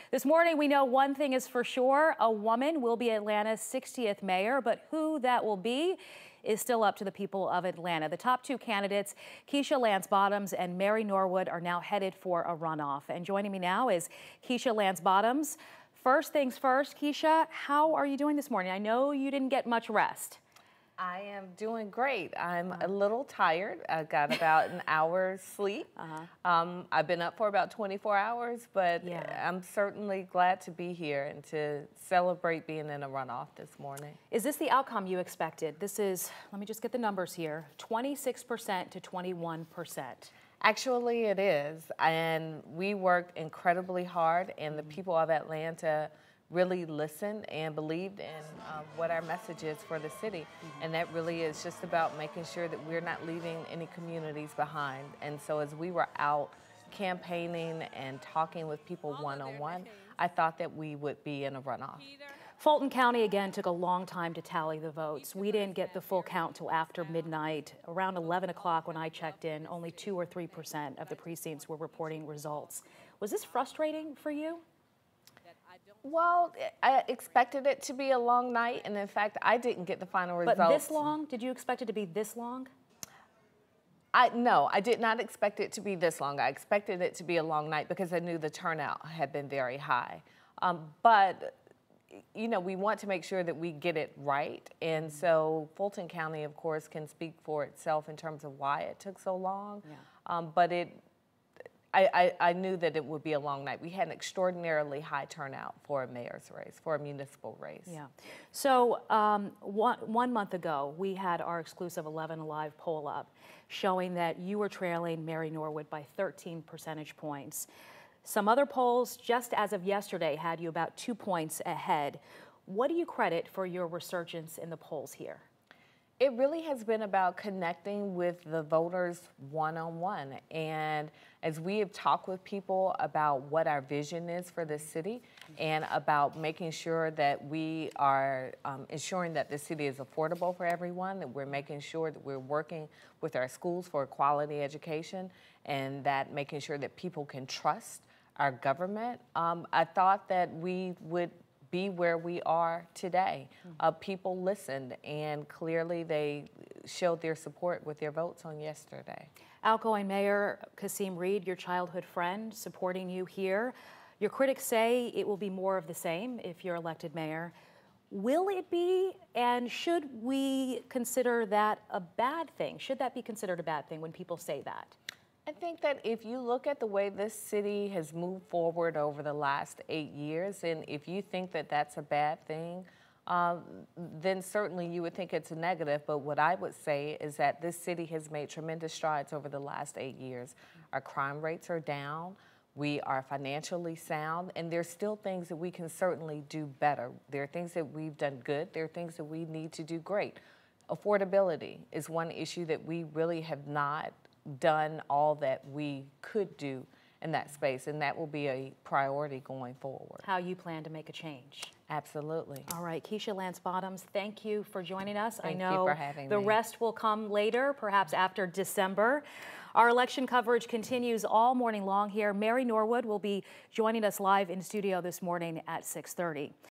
This morning, we know one thing is for sure. A woman will be Atlanta's 60th mayor, but who that will be is still up to the people of Atlanta. The top two candidates, Keisha Lance Bottoms and Mary Norwood, are now headed for a runoff. And joining me now is Keisha Lance Bottoms. First things first, Keisha, how are you doing this morning? I know you didn't get much rest. I am doing great. I'm a little tired. I got about an hour's sleep. I've been up for about 24 hours, but I'm certainly glad to be here and to celebrate being in a runoff this morning. Is this the outcome you expected? This is, let me just get the numbers here, 26% to 21%. Actually, it is, and we worked incredibly hard, and the people of Atlanta really listened and believed in what our message is for the city. And that really is just about making sure that we're not leaving any communities behind. And so as we were out campaigning and talking with people one-on-one, I thought that we would be in a runoff. Fulton County again took a long time to tally the votes. We didn't get the full count till after midnight. Around 11 o'clock when I checked in, only 2 or 3% of the precincts were reporting results. Was this frustrating for you? Well, I expected it to be a long night, and in fact, I didn't get the final results. But this long? Did you expect it to be this long? No, I did not expect it to be this long. I expected it to be a long night because I knew the turnout had been very high. But, you know, we want to make sure that we get it right. And so Fulton County, of course, can speak for itself in terms of why it took so long. But I knew that it would be a long night. We had an extraordinarily high turnout for a mayor's race, for a municipal race. Yeah. So 1 month ago, we had our exclusive 11 Alive poll up showing that you were trailing Mary Norwood by 13 percentage points. Some other polls, just as of yesterday, had you about 2 points ahead. What do you credit for your resurgence in the polls here? It really has been about connecting with the voters one-on-one. And as we have talked with people about what our vision is for this city and about making sure that we are ensuring that the city is affordable for everyone, that we're making sure that we're working with our schools for a quality education, and that making sure that people can trust our government, I thought that we would be where we are today. People listened, and clearly they showed their support with their votes on yesterday. Outgoing Mayor Kasim Reed, your childhood friend, supporting you here. Your critics say it will be more of the same if you're elected mayor. Will it be, and should we consider that a bad thing? Should that be considered a bad thing when people say that? I think that if you look at the way this city has moved forward over the last 8 years, and if you think that that's a bad thing, then certainly you would think it's a negative. But what I would say is that this city has made tremendous strides over the last 8 years. Our crime rates are down. We are financially sound, and there's still things that we can certainly do better. There are things that we've done good. There are things that we need to do great. Affordability is one issue that we really have not done all that we could do in that space, and that will be a priority going forward. How you plan to make a change? Absolutely. All right, Keisha Lance Bottoms, thank you for joining us. Thank I know you for having the me. rest will come later, perhaps after December. Our election coverage continues all morning long here. Mary Norwood will be joining us live in studio this morning at 6:30.